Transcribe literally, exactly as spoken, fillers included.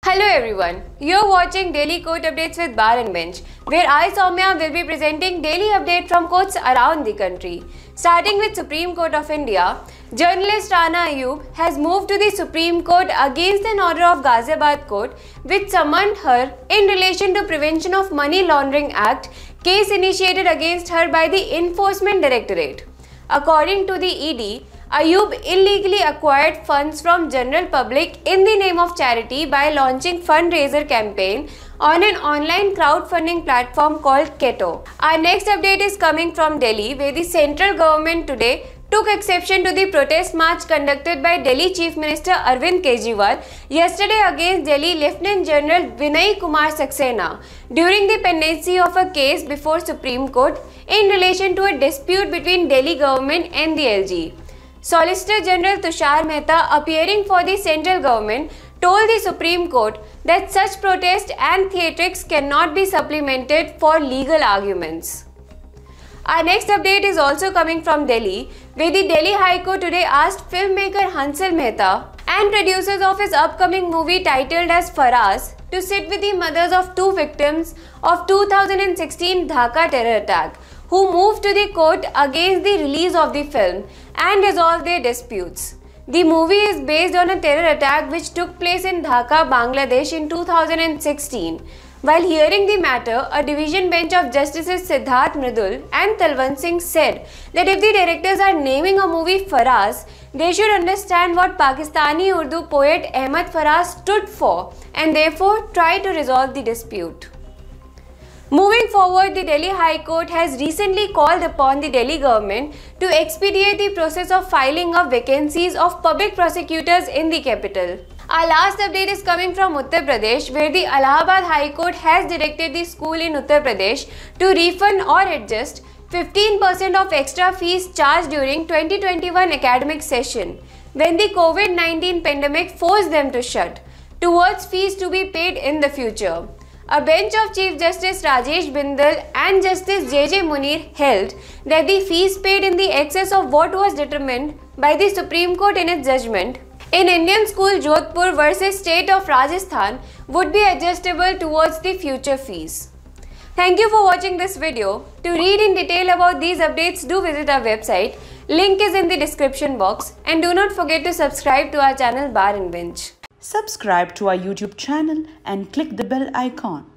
Hello everyone, you're watching Daily Court Updates with Bar and Bench, where I, Soumya, will be presenting daily updates from courts around the country. Starting with Supreme Court of India, journalist Rana Ayub has moved to the Supreme Court against an order of Ghaziabad Court which summoned her in relation to Prevention of Money Laundering Act case initiated against her by the Enforcement Directorate. According to the E D, Ayub illegally acquired funds from general public in the name of charity by launching fundraiser campaign on an online crowdfunding platform called Keto. Our next update is coming from Delhi, where the central government today took exception to the protest march conducted by Delhi Chief Minister Arvind Kejriwal yesterday against Delhi Lieutenant General Vinay Kumar Saxena during the pendency of a case before Supreme Court in relation to a dispute between Delhi government and the L G. Solicitor General Tushar Mehta, appearing for the central government, told the Supreme Court that such protest and theatrics cannot be supplemented for legal arguments. Our next update is also coming from Delhi, where the Delhi High Court today asked filmmaker Hansal Mehta and producers of his upcoming movie titled as Faraz to sit with the mothers of two victims of two thousand sixteen Dhaka terror attack, who moved to the court against the release of the film and resolve their disputes. The movie is based on a terror attack which took place in Dhaka, Bangladesh in two thousand sixteen. While hearing the matter, a division bench of Justices Siddharth Mridul and Talwant Singh said that if the directors are naming a movie Faraz, they should understand what Pakistani Urdu poet Ahmad Faraz stood for and therefore try to resolve the dispute. Moving forward, the Delhi High Court has recently called upon the Delhi government to expedite the process of filing of vacancies of public prosecutors in the capital. Our last update is coming from Uttar Pradesh, where the Allahabad High Court has directed the school in Uttar Pradesh to refund or adjust fifteen percent of extra fees charged during twenty twenty-one academic session when the COVID nineteen pandemic forced them to shut, towards fees to be paid in the future. A bench of Chief Justice Rajesh Bindal and Justice J J Munir held that the fees paid in the excess of what was determined by the Supreme Court in its judgment in Indian School Jodhpur versus State of Rajasthan would be adjustable towards the future fees. Thank you for watching this video. To read in detail about these updates, do visit our website. Link is in the description box, and do not forget to subscribe to our channel Bar and Bench. Subscribe to our YouTube channel and click the bell icon.